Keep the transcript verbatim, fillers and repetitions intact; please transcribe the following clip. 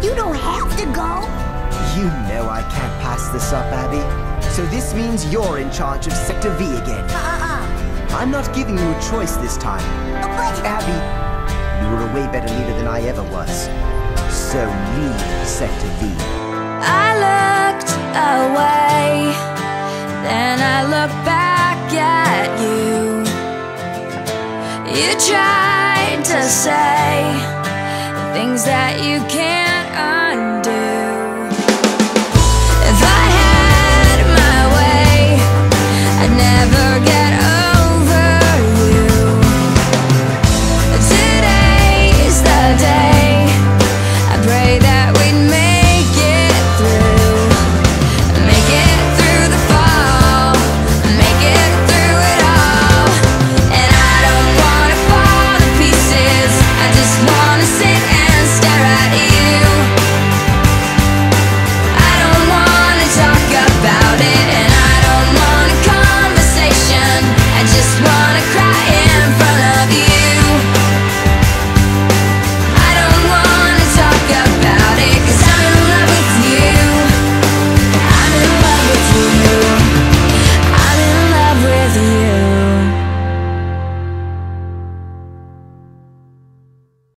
You don't have to go. You know I can't pass this up, Abby. So this means you're in charge of Sector V again. Uh-uh. I'm not giving you a choice this time. But... Abby, you were a way better leader than I ever was. So lead Sector V. I looked away, then I looked back at you. You tried to say things that you can't